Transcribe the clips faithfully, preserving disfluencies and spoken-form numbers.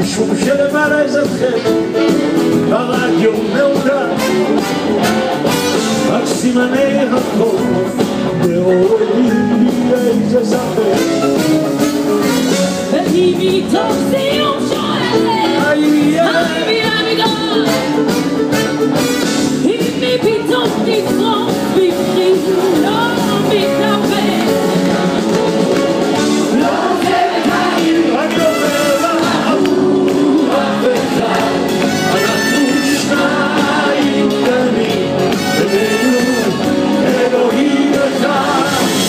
משום שלמעלה זה חטא ברדיו מעולה רק סימני החוף מעוררים איזה ספק והיא מתוך סיום שואלת האם ימיגון הנה פתאום נשרוף בפריז לא מתאבד לא עוזבת העיר אני אומר לה אהוב אף אחד אנחנו שניים קטנים בינינו אלוהים אחד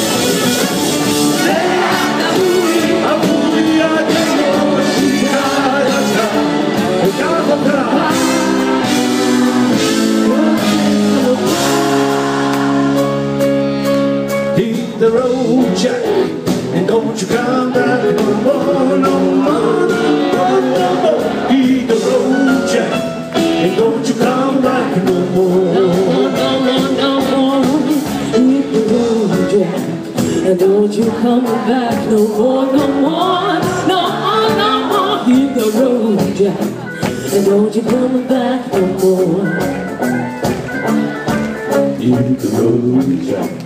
עבורי את כמו שיטה יצא וקח אותה Hit the road, Jack, and don't you come back no more, no more, no more, no more. Hit the road, Jack, and don't you come back no more. No more, no more, no more. Hit the road, Jack, and don't you come back no more, no more, no more, no more. Hit the road, Jack, and don't you come back no more. Hit the road, Jack.